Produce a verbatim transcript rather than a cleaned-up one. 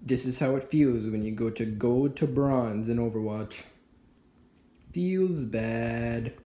This is how it feels when you go to gold to bronze in Overwatch. Feels bad.